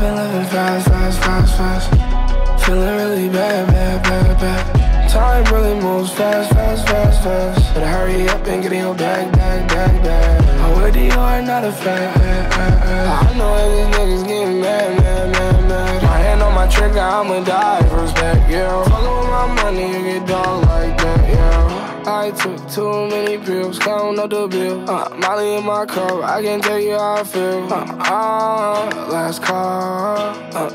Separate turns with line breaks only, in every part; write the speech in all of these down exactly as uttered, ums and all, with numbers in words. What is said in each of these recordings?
been living fast, fast, fast, fast. Feeling really bad, bad, bad, bad. Time really moves fast, fast, fast, fast. Better hurry up and get in your bag, bag, bag, bag. I'm with you, I'm not a fan. I know these niggas getting mad, mad, mad, mad. My hand on my trigger, I'ma die for respect, yeah. Fuckin' with my money, you get dog like that, yeah. I took too many pills, counting up the bill. Uh, Molly in my cup, I can't tell you how I feel. Uh, uh, last call, uh,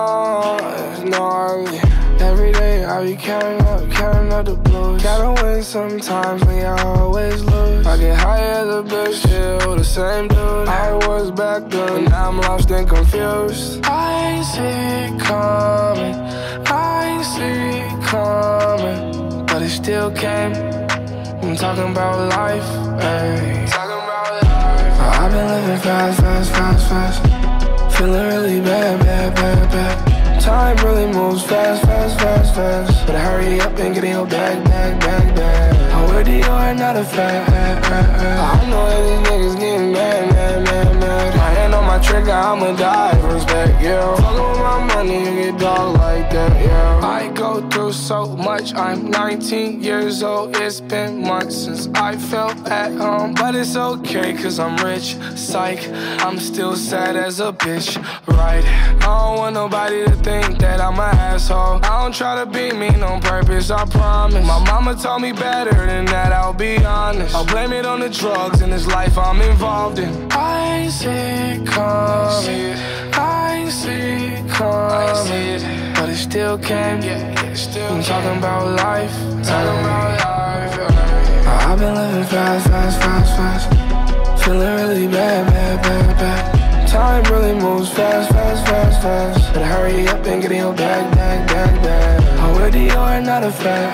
uh, it's no early. Every day I be counting up, counting up the blues. Gotta win sometimes, when I always lose. I get high as a bitch, still the same dude I was back then, but now I'm lost and confused. I ain't see it coming, I ain't see it coming, but it still came. I'm talking about life, ayy. Talking about life. I've been living fast, fast, fast, fast. Feeling really bad, bad, bad, bad. Time really moves fast, fast, fast, fast. Better hurry up and get in your bag, bag, bag, bag. I'm with you, I'm not a fan. I know that these niggas getting mad, mad, mad, mad. My hand on my trigger, I'ma die for respect, yeah. Fuckin' with my money, you get dog like that, yeah. I go through so much, I'm nineteen years old. It's been months since I felt at home, but it's okay, cause I'm rich, psych. I'm still sad as a bitch, right? I don't want nobody to think that I'm an asshole. I don't try to be mean on purpose, I promise. My mama told me better than that, I'll be honest. I'll blame it on the drugs in this life I'm involved in. I ain't see it coming, I ain't see it coming, but it still came. I'm talking about life, talking about life. I've been living fast, fast, fast, fast. Feeling really bad, bad, bad, bad. Time really moves fast, fast, fast, fast. Better hurry up and get in your bag, bag, bag, bag. I'm with you, I'm not a fan.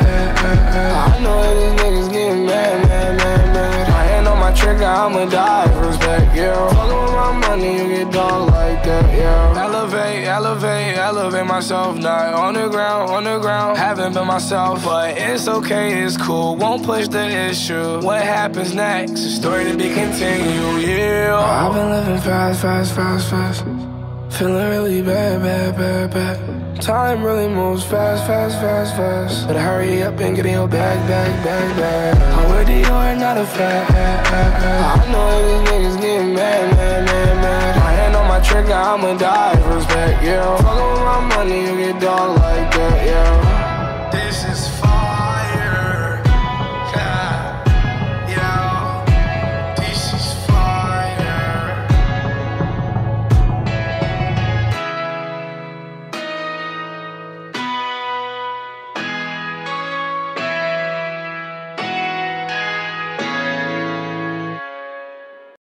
I know that these niggas getting mad, mad, mad, mad. My hand on my trigger, I'ma die for respect, yeah. Fuckin' with my money, you get dog like that, yeah. Elevate, elevate, elevate myself, not on the ground, on the ground. Haven't been myself, but it's okay, it's cool. Won't push the issue. What happens next? A story to be continued, yeah. I've been living fast, fast, fast, fast. Feeling really bad, bad, bad, bad. Time really moves fast, fast, fast, fast. Better hurry up and get in your bag, bag, bag, bag. I'm with you, I'm not a fan. I know that these niggas getting mad, mad, mad, mad. My hand on my trigger, I'ma die for respect, yeah. Fuckin' with my money, you get dog like that, yeah.